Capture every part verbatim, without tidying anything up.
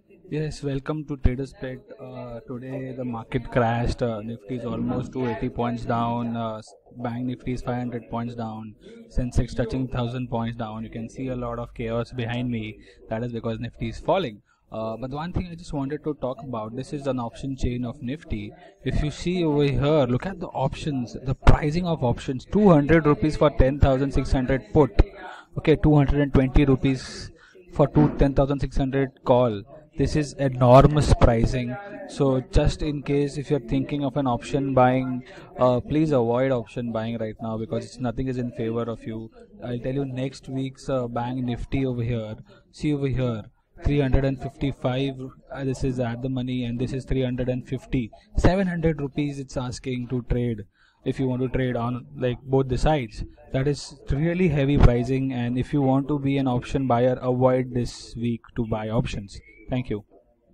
Yes, welcome to Traders Pet. Uh, today the market crashed. Uh, Nifty is almost two hundred eighty points down. Uh, s- Bank Nifty is five hundred points down. Sensex touching one thousand points down. You can see a lot of chaos behind me. That is because Nifty is falling. Uh, but one thing I just wanted to talk about, this is an option chain of Nifty. If you see over here, look at the options, the pricing of options, two hundred rupees for ten thousand six hundred put. Okay, two hundred twenty rupees for two ten thousand six hundred call. This is enormous pricing. So just in case if you're thinking of an option buying, uh, please avoid option buying right now because it's nothing is in favor of you. I'll tell you next week's uh, bank nifty over here. See over here, three hundred fifty-five. Uh, this is at the money, and this is three hundred fifty. seven hundred rupees it's asking to trade if you want to trade on like both the sides. That is really heavy pricing, and if you want to be an option buyer, avoid this week to buy options. Thank you.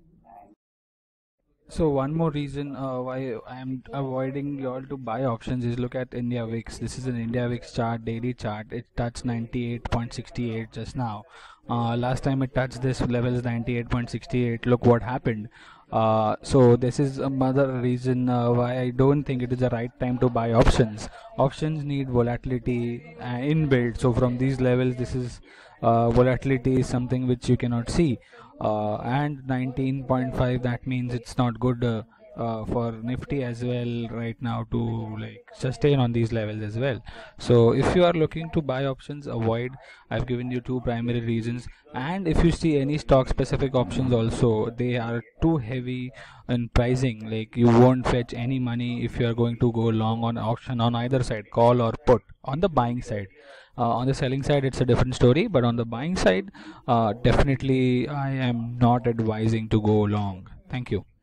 So one more reason uh, why I am avoiding you all to buy options is look at India V I X. This is an India V I X chart, daily chart. It touched ninety-eight point six eight just now. Uh, last time it touched this level is ninety-eight point six eight. Look what happened. Uh, so this is another reason uh, why I don't think it is the right time to buy options. Options need volatility uh, inbuilt. So from these levels, this is uh, volatility is something which you cannot see. Uh, and nineteen point five, that means it's not good uh, uh, for Nifty as well right now to like sustain on these levels as well. So if you are looking to buy options, avoid. I've given you two primary reasons. And if you see any stock specific options also, they are too heavy in pricing. Like you won't fetch any money if you are going to go long on option on either side, call or put on the buying side. Uh, on the selling side, it's a different story, but on the buying side, uh, definitely I am not advising to go long. Thank you.